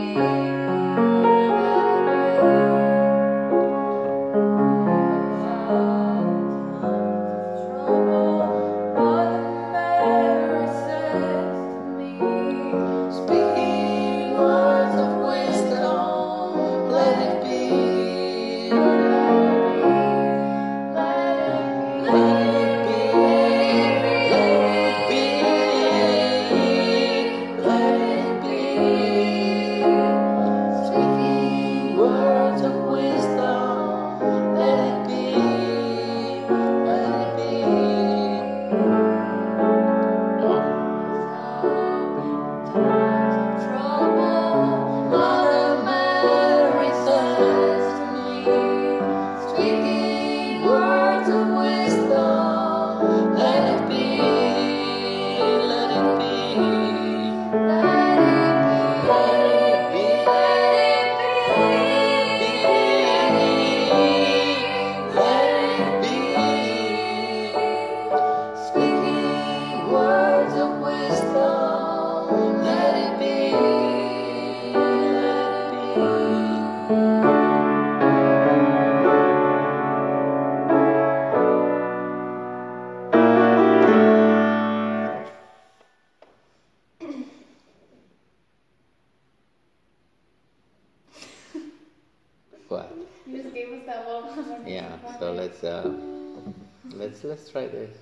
What? You just gave us that little. Yeah. So let's try this.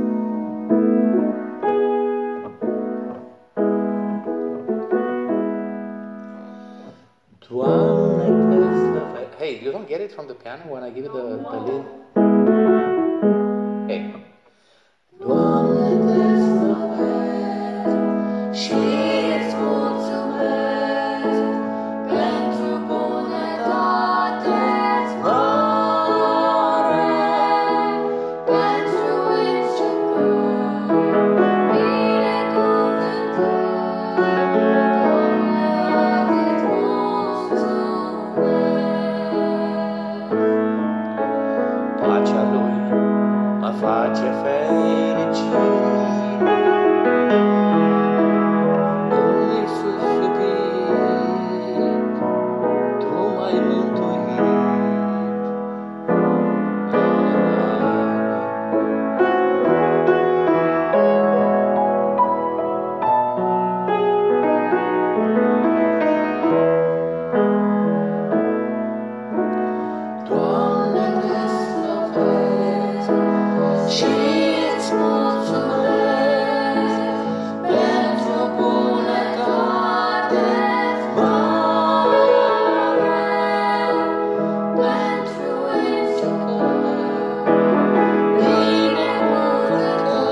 Hey, you don't get it from the piano when I give you the lead? Hey. Pacea lui mă face fericit. Domnul Iisus iubit, Tu m-ai mântuit. Doamne, Te slăvesc și îți mulțumesc pentru bunătate-ți mare, pentru încercări, binecuvântări.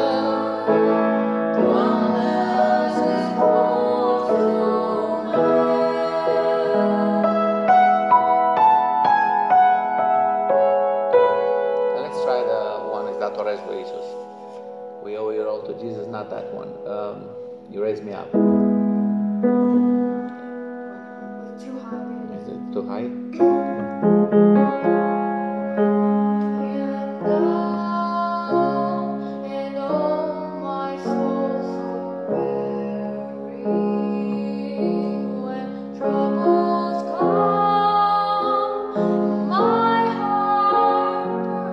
Doamne, azi îți mulțumesc. Let's try the one is datorez lui Isus. We owe it all to Jesus, not that one. You raise me up. Too high. Is it too high? And all my soul so weary when troubles come, my heart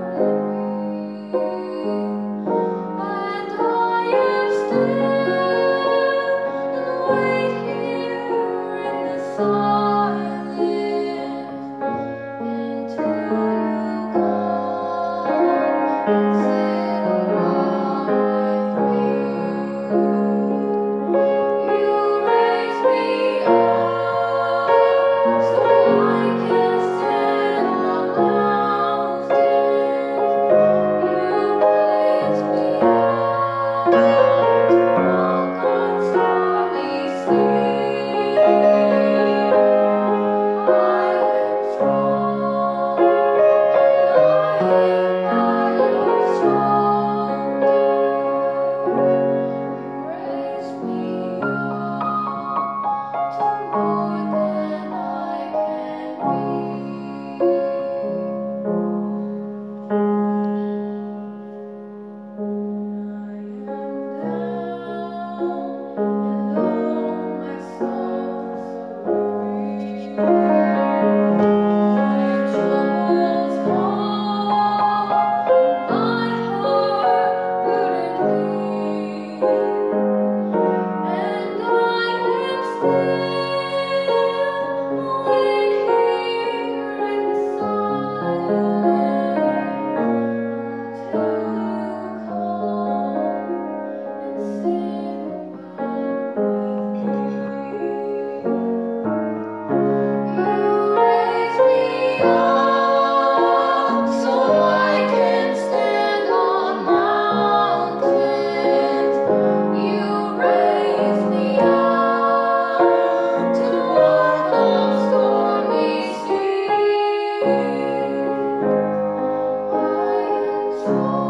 burdened, and I am still and wait here in the silence. Strong